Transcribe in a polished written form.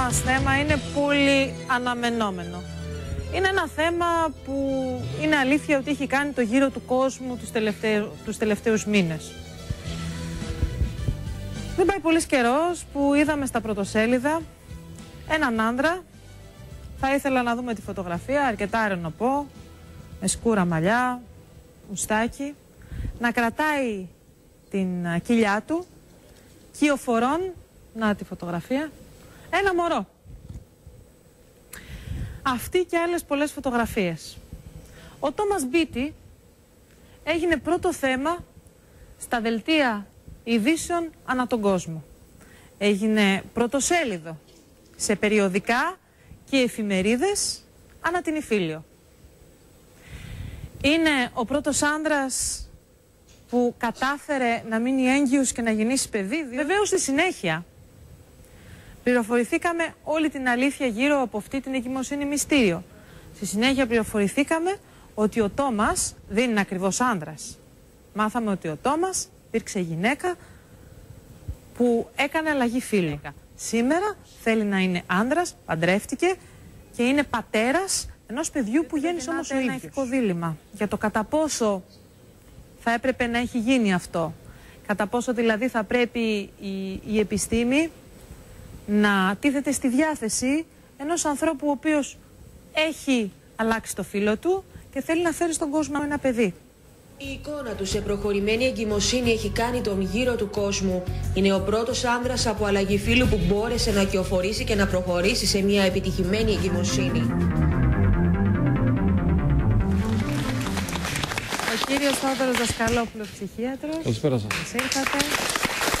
μας θέμα είναι πολύ αναμενόμενο. Είναι ένα θέμα που είναι αλήθεια ότι έχει κάνει το γύρο του κόσμου τους τελευταίους μήνες. Δεν πάει πολύς καιρός που είδαμε στα πρωτοσέλιδα έναν άντρα, θα ήθελα να δούμε τη φωτογραφία, αρκετά ρενοπό, με σκούρα μαλλιά, μουστάκι, να κρατάει την κοιλιά του, κυοφορών, να τη φωτογραφία, ένα μωρό. Αυτή και άλλες πολλές φωτογραφίες. Ο Τόμας Μπίτι έγινε πρώτο θέμα στα δελτία ειδήσεων ανά τον κόσμο. Έγινε πρωτοσέλιδο σε περιοδικά και εφημερίδες ανά την Ιφίλιο. Είναι ο πρώτος άντρας που κατάφερε να μείνει έγκυος και να γεννήσει παιδί. Βεβαίως στη συνέχεια πληροφορηθήκαμε όλη την αλήθεια γύρω από αυτή την εγκυμοσύνη μυστήριο. Στη συνέχεια πληροφορηθήκαμε ότι ο Τόμας δεν είναι ακριβώς άντρας. Μάθαμε ότι ο Τόμας υπήρξε γυναίκα που έκανε αλλαγή φύλου. Σήμερα θέλει να είναι άντρας, παντρεύτηκε και είναι πατέρας ενός παιδιού που γέννησε όμως ο ίδιος. Ένα ηθικό δίλημμα για το κατά πόσο θα έπρεπε να έχει γίνει αυτό. Κατά πόσο δηλαδή θα πρέπει η επιστήμη να τίθεται στη διάθεση ενός ανθρώπου ο οποίος έχει αλλάξει το φύλο του και θέλει να φέρει στον κόσμο ένα παιδί. Η εικόνα του σε προχωρημένη εγκυμοσύνη έχει κάνει τον γύρο του κόσμου. Είναι ο πρώτος άνδρας από αλλαγή φύλου που μπόρεσε να κυοφορήσει και να προχωρήσει σε μια επιτυχημένη εγκυμοσύνη. Ο κύριος Θόδωρος Δασκαλόπουλος, ψυχίατρος. Καλησπέρα σας. Ήρθατε.